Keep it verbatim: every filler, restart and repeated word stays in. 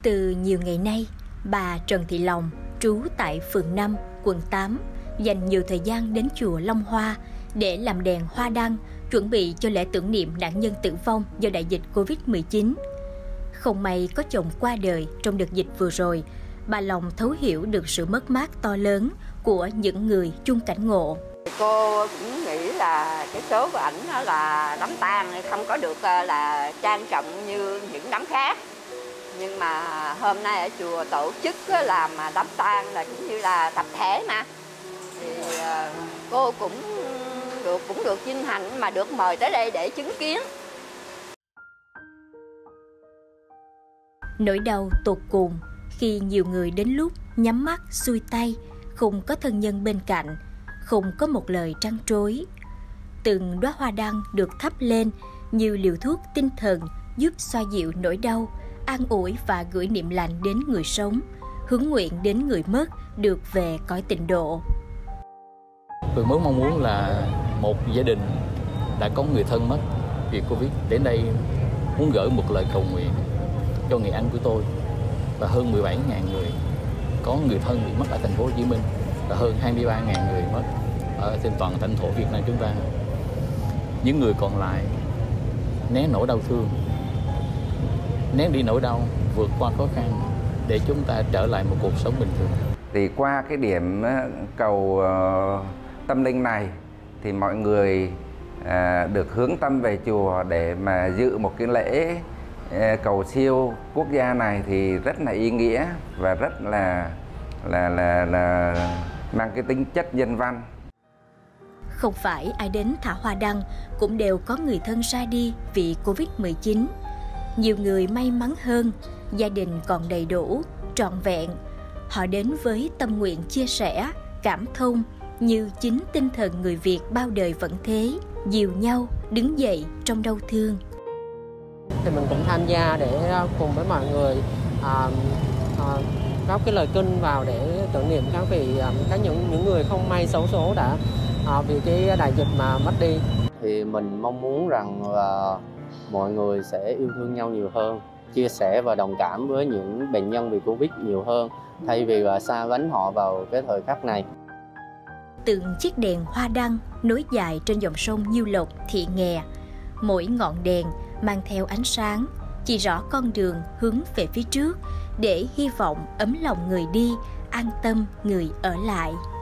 Từ nhiều ngày nay, bà Trần Thị Lòng, trú tại phường năm, quận tám, dành nhiều thời gian đến chùa Long Hoa để làm đèn hoa đăng, chuẩn bị cho lễ tưởng niệm nạn nhân tử vong do đại dịch Covid mười chín. Không may có chồng qua đời trong đợt dịch vừa rồi, bà Lòng thấu hiểu được sự mất mát to lớn của những người chung cảnh ngộ. Cô cũng nghĩ là cái số của ảnh đó là đám tang không có được là trang trọng như những đám khác. Nhưng mà hôm nay ở chùa tổ chức làm đám tang là cũng như là tập thể mà. Thì cô cũng được cũng được vinh hạnh mà được mời tới đây để chứng kiến. Nỗi đau tột cùng khi nhiều người đến lúc nhắm mắt xuôi tay, không có thân nhân bên cạnh, không có một lời trăn trối. Từng đóa hoa đăng được thắp lên như liều thuốc tinh thần giúp xoa dịu nỗi đau, an ủi và gửi niệm lành đến người sống, hướng nguyện đến người mất được về cõi tịnh độ. Tôi mới mong muốn là một gia đình đã có người thân mất vì Covid đến đây muốn gửi một lời cầu nguyện cho người anh của tôi và hơn mười bảy nghìn người có người thân bị mất ở thành phố Hồ Chí Minh và hơn hai mươi ba nghìn người mất ở trên toàn lãnh thổ Việt Nam chúng ta. Những người còn lại nén nỗi đau thương, nén đi nỗi đau, vượt qua khó khăn để chúng ta trở lại một cuộc sống bình thường. Thì qua cái điểm cầu tâm linh này thì mọi người được hướng tâm về chùa để mà dự một cái lễ cầu siêu quốc gia này thì rất là ý nghĩa và rất là là là là mang cái tính chất nhân văn. Không phải ai đến thả hoa đăng cũng đều có người thân ra đi vì Covid mười chín. Nhiều người may mắn hơn, gia đình còn đầy đủ, trọn vẹn. Họ đến với tâm nguyện chia sẻ, cảm thông như chính tinh thần người Việt bao đời vẫn thế, dìu nhau đứng dậy trong đau thương. Thì mình cũng tham gia để cùng với mọi người à, à, góp cái lời kinh vào để tưởng niệm các vị các những những người không may xấu số đã à, vì cái đại dịch mà mất đi. Thì mình mong muốn rằng là mọi người sẽ yêu thương nhau nhiều hơn, chia sẻ và đồng cảm với những bệnh nhân bị Covid nhiều hơn, thay vì là xa lánh họ vào cái thời khắc này. Từng chiếc đèn hoa đăng nối dài trên dòng sông Nhiêu Lộc, Thị Nghè, mỗi ngọn đèn mang theo ánh sáng, chỉ rõ con đường hướng về phía trước để hy vọng ấm lòng người đi, an tâm người ở lại.